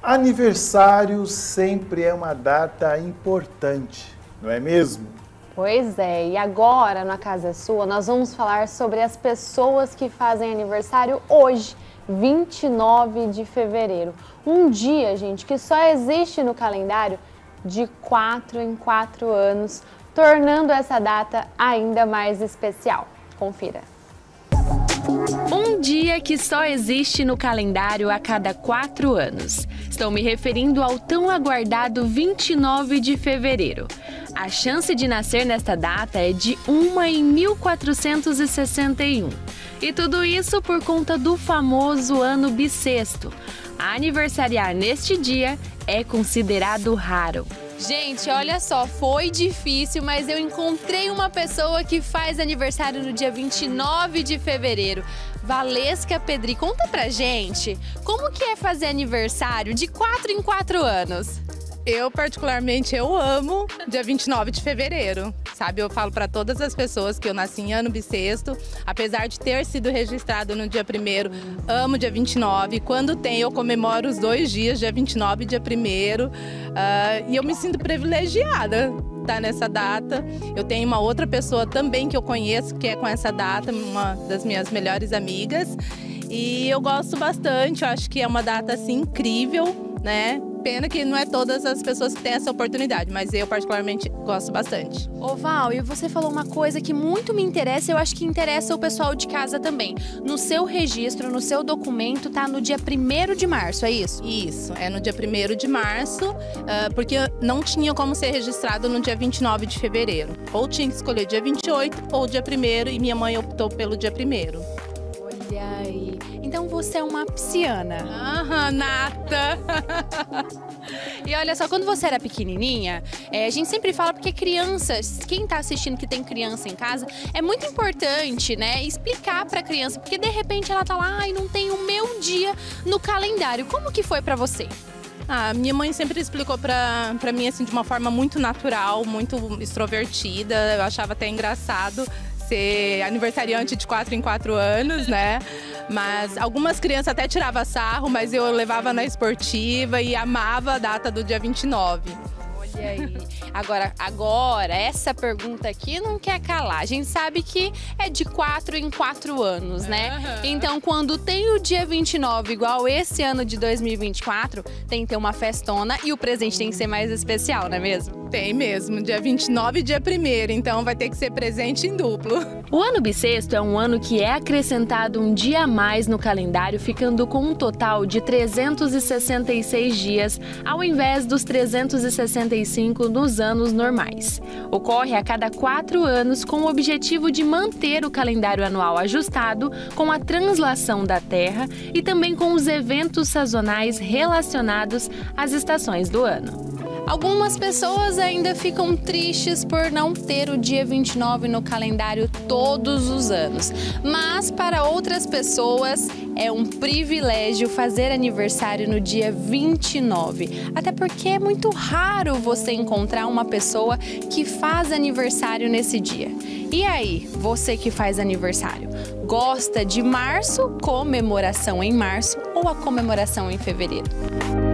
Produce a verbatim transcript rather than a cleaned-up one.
Aniversário sempre é uma data importante, não é mesmo? Pois é, e agora na Casa é Sua nós vamos falar sobre as pessoas que fazem aniversário hoje, vinte e nove de fevereiro. Um dia, gente, que só existe no calendário de quatro em quatro anos, tornando essa data ainda mais especial. Confira. Um dia que só existe no calendário a cada quatro anos. Estou me referindo ao tão aguardado vinte e nove de fevereiro. A chance de nascer nesta data é de uma em mil quatrocentos e sessenta e um. E tudo isso por conta do famoso ano bissexto. Aniversariar neste dia é considerado raro. Gente, olha só, foi difícil, mas eu encontrei uma pessoa que faz aniversário no dia vinte e nove de fevereiro. Valesca Pedri, conta pra gente, como que é fazer aniversário de quatro em quatro anos? Eu, particularmente, eu amo dia vinte e nove de fevereiro, sabe? Eu falo para todas as pessoas que eu nasci em ano bissexto, apesar de ter sido registrado no dia primeiro, amo dia vinte e nove. Quando tem, eu comemoro os dois dias, dia vinte e nove e dia primeiro. Uh, e eu me sinto privilegiada estar nessa data. Eu tenho uma outra pessoa também que eu conheço, que é com essa data, uma das minhas melhores amigas. E eu gosto bastante, eu acho que é uma data, assim, incrível, né? Pena que não é todas as pessoas que têm essa oportunidade, mas eu particularmente gosto bastante. Ô Val, e você falou uma coisa que muito me interessa, eu acho que interessa o pessoal de casa também. No seu registro, no seu documento, tá no dia primeiro de março, é isso? Isso, é no dia primeiro de março, uh, porque não tinha como ser registrado no dia vinte e nove de fevereiro. Ou tinha que escolher dia vinte e oito ou dia primeiro, e minha mãe optou pelo dia primeiro. Olha aí, então você é uma pisciana. Aham, nata! E olha só, quando você era pequenininha, é, a gente sempre fala porque crianças, quem tá assistindo que tem criança em casa, é muito importante, né, explicar pra criança, porque de repente ela tá lá, ai, não tem o meu dia no calendário. Como que foi pra você? Ah, minha mãe sempre explicou pra, pra mim, assim, de uma forma muito natural, muito extrovertida. Eu achava até engraçado ser aniversariante de quatro em quatro anos, né? Mas algumas crianças até tiravam sarro, mas eu levava na esportiva e amava a data do dia vinte e nove. Olha aí. Agora, agora, essa pergunta aqui não quer calar. A gente sabe que é de quatro em quatro anos, né? Uhum. Então, quando tem o dia vinte e nove, igual esse ano de dois mil e vinte e quatro, tem que ter uma festona e o presente tem que ser mais especial, não é mesmo? Tem mesmo, dia vinte e nove e dia primeiro, então vai ter que ser presente em duplo. O ano bissexto é um ano que é acrescentado um dia a mais no calendário, ficando com um total de trezentos e sessenta e seis dias, ao invés dos trezentos e sessenta e cinco nos anos normais. Ocorre a cada quatro anos com o objetivo de manter o calendário anual ajustado com a translação da Terra e também com os eventos sazonais relacionados às estações do ano. Algumas pessoas ainda ficam tristes por não ter o dia vinte e nove no calendário todos os anos. Mas para outras pessoas é um privilégio fazer aniversário no dia vinte e nove. Até porque é muito raro você encontrar uma pessoa que faz aniversário nesse dia. E aí, você que faz aniversário, gosta de março, comemoração em março ou a comemoração em fevereiro?